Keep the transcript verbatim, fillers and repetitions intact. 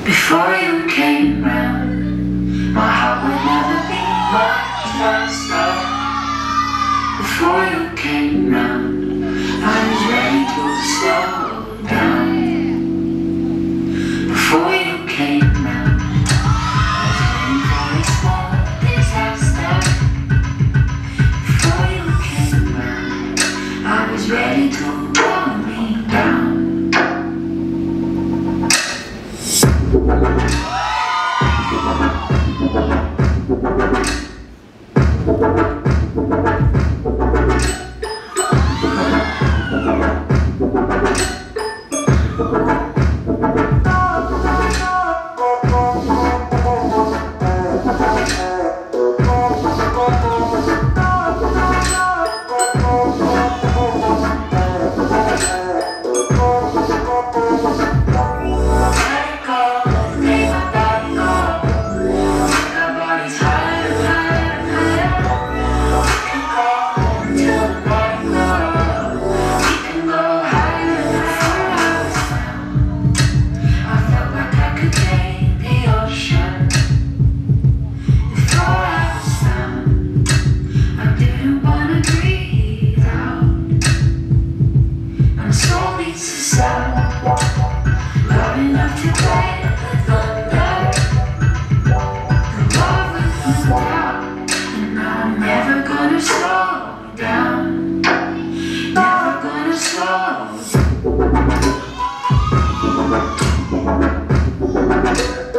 Before you came round, my heart would never be much faster. Before you came round, I was ready to slow down. Before you came round, I was waiting for a small disaster. Before you came round, I was ready to blow me down. Slow.